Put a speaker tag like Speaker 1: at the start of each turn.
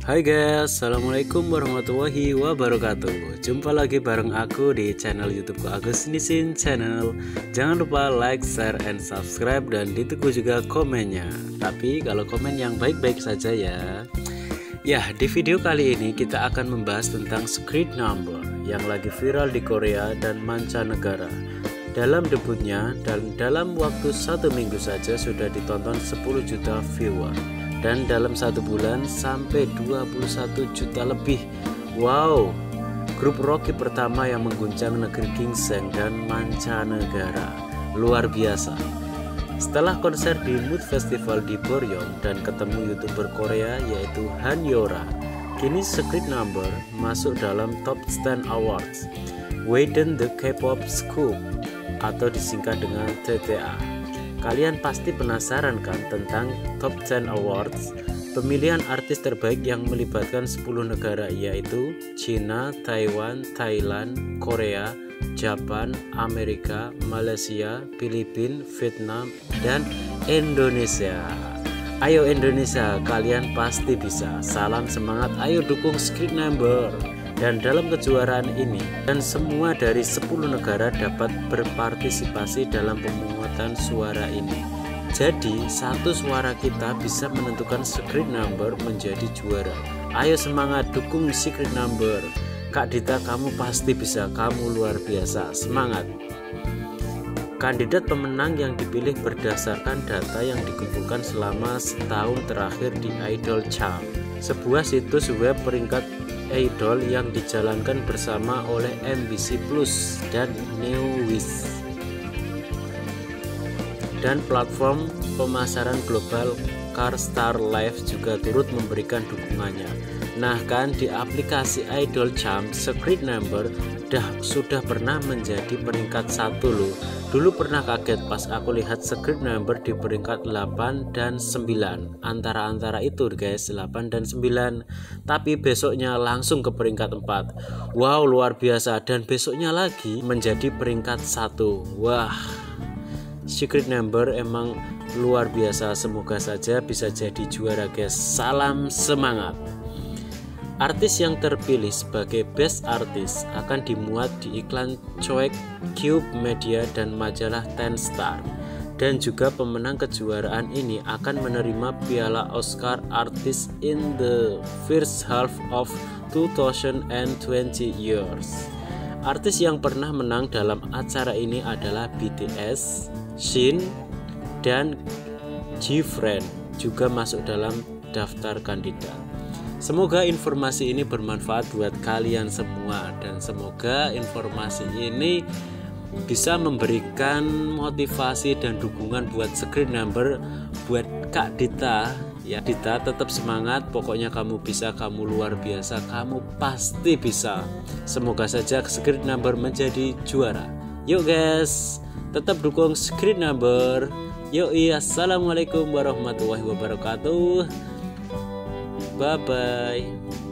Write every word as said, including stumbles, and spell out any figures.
Speaker 1: Hai guys, Assalamualaikum warahmatullahi wabarakatuh. Jumpa lagi bareng aku di channel YouTubeku Agus Nisin Channel. Jangan lupa like, share, and subscribe, dan ditunggu juga komennya. Tapi kalau komen yang baik-baik saja ya. Ya, di video kali ini kita akan membahas tentang Secret Number yang lagi viral di Korea dan mancanegara. Dalam debutnya dan dalam waktu satu minggu saja sudah ditonton sepuluh juta viewer. Dan dalam satu bulan sampai dua puluh satu juta lebih. Wow, grup Rocky pertama yang mengguncang negeri ginseng dan mancanegara. Luar biasa. Setelah konser di Mood Festival di Boryong dan ketemu YouTuber Korea yaitu Han Yora, kini Secret Number masuk dalam Top sepuluh Awards Widen the K-pop Scoop atau disingkat dengan T T A. Kalian pasti penasaran kan tentang Top sepuluh Awards, pemilihan artis terbaik yang melibatkan sepuluh negara yaitu China, Taiwan, Thailand, Korea, Jepang, Amerika, Malaysia, Filipina, Vietnam, dan Indonesia. Ayo Indonesia, kalian pasti bisa. Salam semangat, ayo dukung Secret Number. Dan dalam kejuaraan ini, dan semua dari sepuluh negara dapat berpartisipasi dalam pemungutan suara ini. Jadi satu suara kita bisa menentukan Secret Number menjadi juara. Ayo semangat, dukung Secret Number. Kak Dita, kamu pasti bisa, kamu luar biasa, semangat. Kandidat pemenang yang dipilih berdasarkan data yang dikumpulkan selama setahun terakhir di Idol Charm, sebuah situs web peringkat idol yang dijalankan bersama oleh M B C Plus dan Newswish, dan platform pemasaran global Carstar Live juga turut memberikan dukungannya. Nah kan, di aplikasi Idol Charm, Secret Number dah sudah pernah menjadi peringkat satu loh. Dulu pernah kaget pas aku lihat Secret Number di peringkat delapan dan sembilan. Antara-antara itu guys, delapan dan sembilan. Tapi besoknya langsung ke peringkat empat. Wow, luar biasa. Dan besoknya lagi menjadi peringkat satu. Wah, Secret Number emang luar biasa. Semoga saja bisa jadi juara guys. Salam semangat. Artis yang terpilih sebagai Best Artist akan dimuat di iklan Choice, Cube Media, dan majalah Ten Star. Dan juga pemenang kejuaraan ini akan menerima piala Oscar Artist in the first half of two thousand twenty years. Artis yang pernah menang dalam acara ini adalah B T S, Shin, dan G-Friend juga masuk dalam daftar kandidat. Semoga informasi ini bermanfaat buat kalian semua, dan semoga informasi ini bisa memberikan motivasi dan dukungan buat Secret Number, buat Kak Dita. Ya Dita, tetap semangat, pokoknya kamu bisa, kamu luar biasa, kamu pasti bisa. Semoga saja Secret Number menjadi juara. Yuk guys, tetap dukung Secret Number. Yuk, assalamualaikum warahmatullahi wabarakatuh. Bye bye.